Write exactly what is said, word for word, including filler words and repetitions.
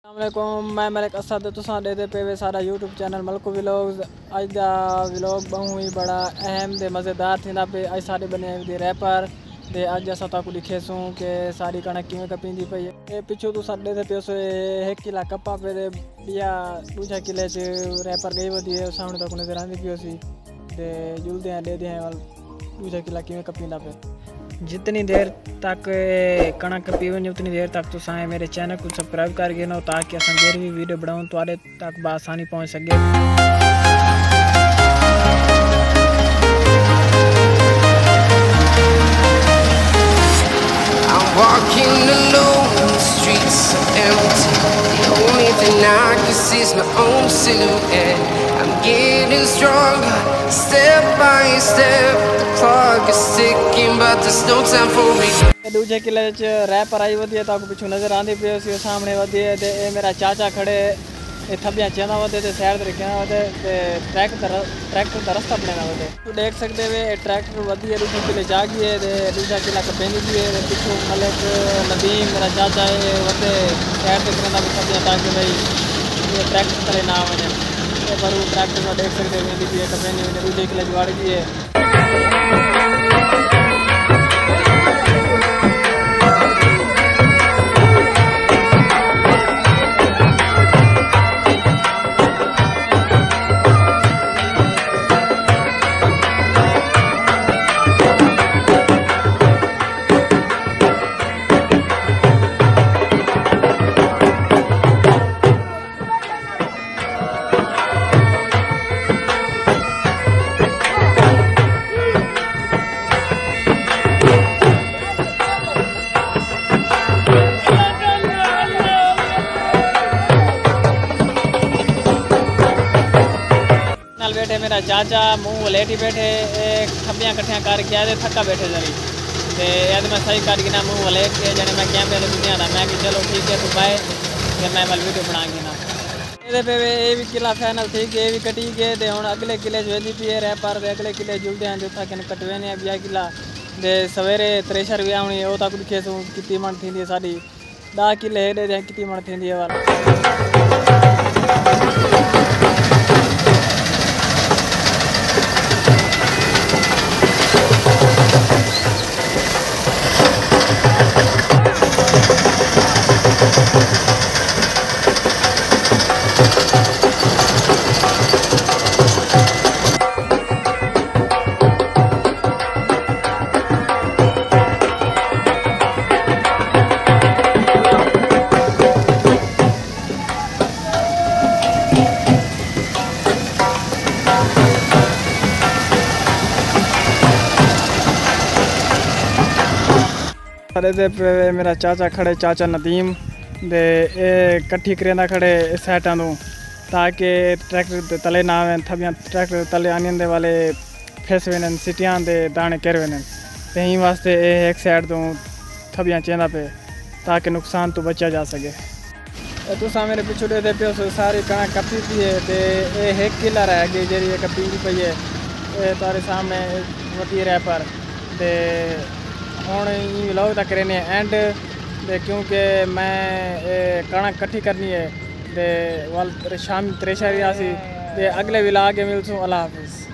अस्सलामुअलैकुम, मैं मलिक असद तुसां देते पे वे सारा यूट्यूब चैनल मलकू व्लॉग्स। अज दा व्लॉग बहुत ही बड़ा अहम दे मज़ेदार थींदा पे। अज सारे बने दे रैपर ते अज असां ताकू दिखेसूं कि सारी कणक किवें कपींदी पई है। पिछू तुसां देते पे सो एक किला कप्पा पे दे बिया दूजा किले च रैपर गई वधी है सामने तक नजर आंदी पियोसी ते जुलदे हैं दे दे दूजा किला किवें कपींदा पे। जितनी देर तक कणक कपी वनी उतनी देर तक तुसा मेरे चैनल को सब्सक्राइब कर गिनो ताकि अस जो भी वीडियो बनाऊँ थोड़े तक बसानी पहुँच सके। Walking alone, the streets are empty. The only thing I can see is my own silhouette. I'm getting stronger, step by step. The clock is ticking, but there's no time for me. दूजे किले च rapper I वधी है ताकू पिछू नजर आंदी पे सी सामने वधी है ते ए मेरा चाचा खड़े ए थबियां चेंदा वधे ते साइड ते रखना वधे ते ट्रैक्टर ट्रैक्टर दा रास्ता बनाना वधे। तू देख सकते वे ट्रैक्टर वधी है दूजे किले जा गई है ते दूजा किला कपेंदी भी है पिछू मलिक नदीम मेरा चाचा है वधे साइड ते करना भी थबियां ताकि भाई ये ट्रैक्टर तले ना वने ते पर वो ट्रैक्टर में देख सकते वे भी कपेंदी वने दूजे किले जुआड़ गई है। बैठे मेरा चाचा मुँह वलेटी बैठे एक खबियाँ कट्ठियाँ कर गया थक्का बैठे जरी ते यद मैं सही कर गिना मुँह वलेट के जने मैं कैमरे से दुनिया था मैं कि चलो ठीक है तू पाए कि मैं वाल वीडियो बना गिना ये पे ये भी किला फाइनल थी कि ये भी कटी गए ते हुण अगले किले वेदी पी है रैपर ते अगले किले जुलदे हैं जो था कटवे ने बिया किला ते सवेरे त्रेशर भी आनी वो तक दिखे सूं कितनी मन थी साड़ी दह किले हेॾे ते कितनी मन थी वाल। पे मेरा चाचा खड़े चाचा नदीम दे ए कट्ठी करेंदा खड़े साइडा तू ताकि ट्रैक्टर तले ना आवे थबियां ट्रैक्टर तले आने दे वाले फस वन सिटियां दे दाने कर वन ते ही वास्ते ए एक साइड तो थबियां चेंदा पे ताकि नुकसान तो बचा जा सके। तुसा मेरे पिछू दे पे सारी कणक कपी पी है ते ए एक किला रह गई जी कपी पई है ए तारे सामने वती रैपर ते हुण व्लॉग तक करने एंड दे क्योंकि मैं कणक कट्ठी करनी है ते वाल शाम त्रेशा भी आसी ते अगले व्लॉग मिलसूं। अल्लाह हाफिज़।